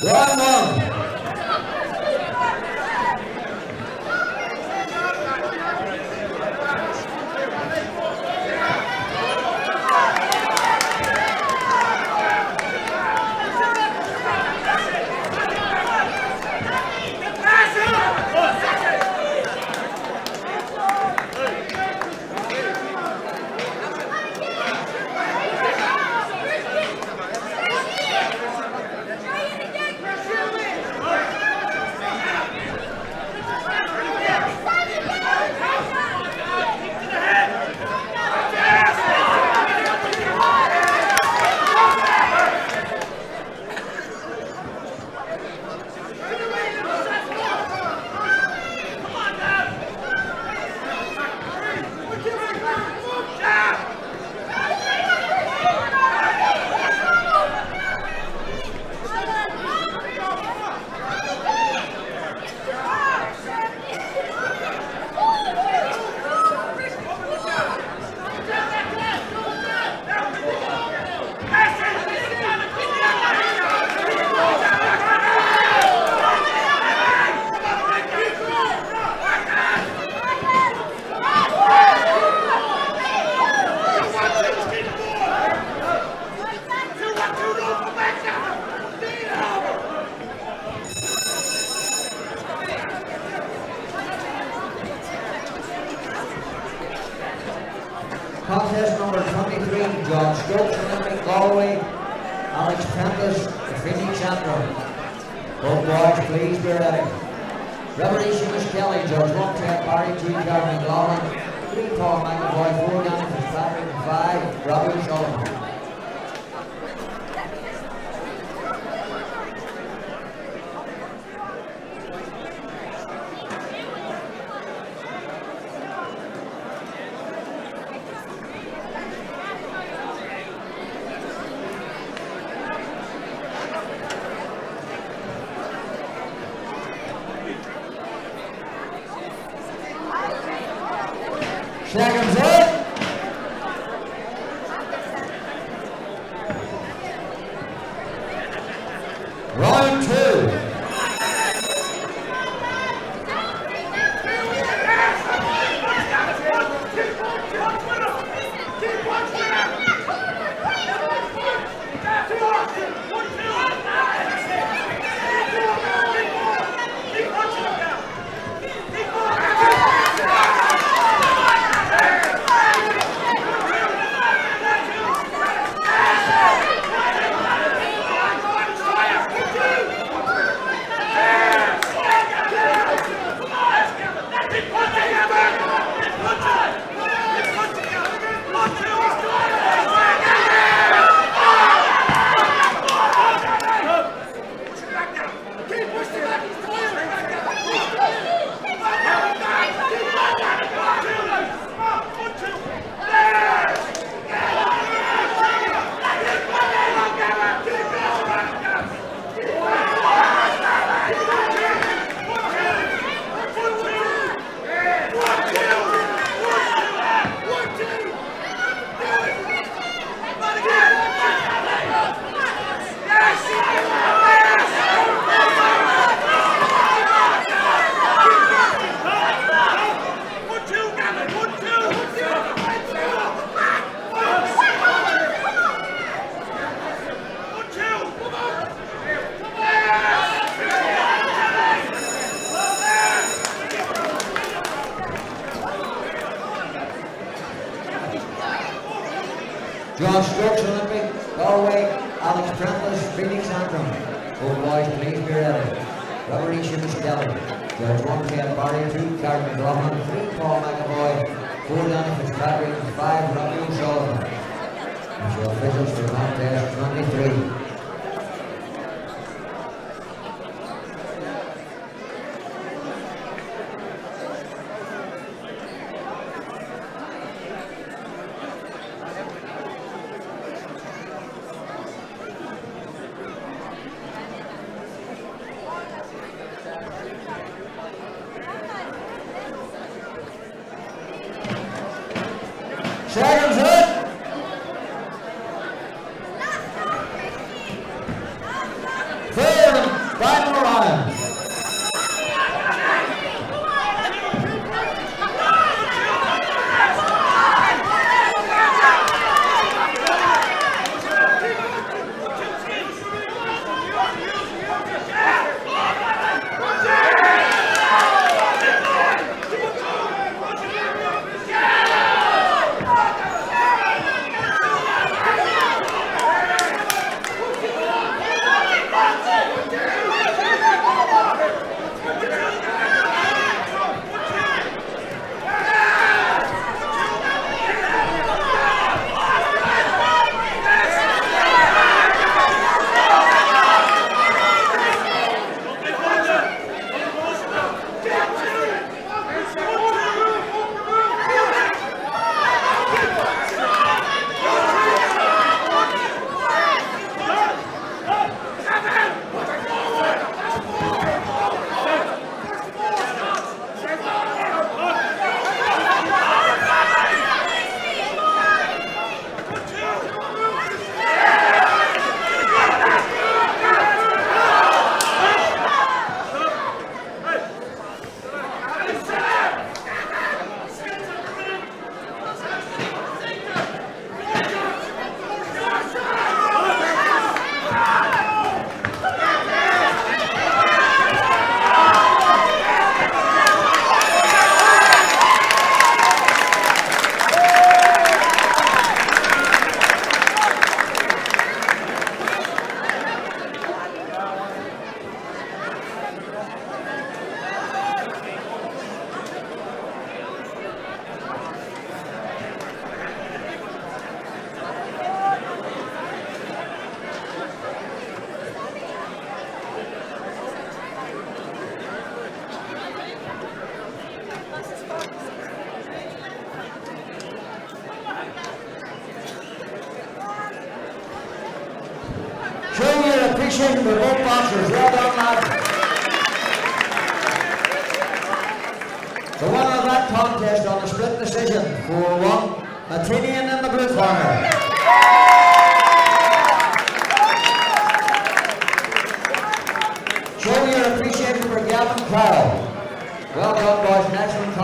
1-1. Contest number 23, John Stokes, Olympic Galway, Alex Prentice, defending champion. Both boys, please be ready. Referee Seamus Kelly, Judge 1 Ted Barry, 2 Karen McLaughlin, 3 Paul McAvoy, 4 Danny Fitzpatrick, and 5 Robbie Sullivan. Seconds in. Round 2. John Stokes, Olympic Galway, Alex Prentice, Phoenix Antrim. Both boys, please be ready. Referee Seamus Kelly, Judge 1 Ted Barry, 2 Karen McLaughlin, 3 Paul McAvoy, 4 Danny Fitzpatrick, and 5 Robbie O'Sullivan. As your officials for contest 23. Seconds in. Third. appreciation for both boxers. Well done, lads. The winner of that contest on a split decision, 4-1, Athenian in the blue corner.